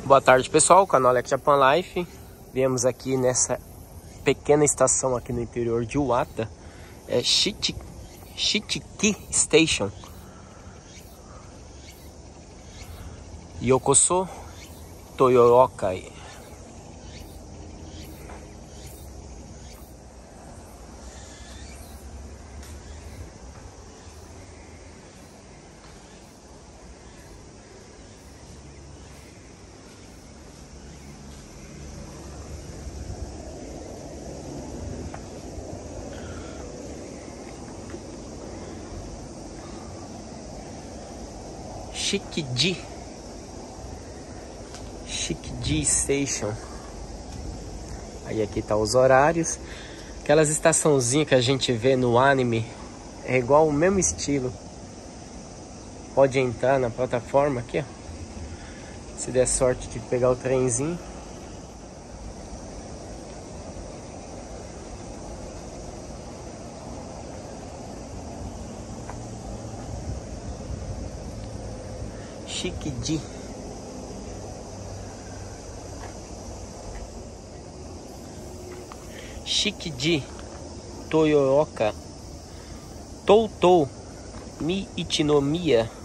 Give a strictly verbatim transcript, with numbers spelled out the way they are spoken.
Boa tarde, pessoal, o canal Alex Japan Life. Viemos aqui nessa pequena estação aqui no interior de Iwata. É Shichi, Shichiki Station. Yokoso Toyookai. Shikiji Shikiji Station. Aí aqui tá os horários. Aquelas estaçãozinhas que a gente vê no anime é igual, o mesmo estilo. Pode entrar na plataforma aqui, ó. Se der sorte de pegar o trenzinho. Shikiji. Shikiji Toyooka Toutou Mi Ichinomiya.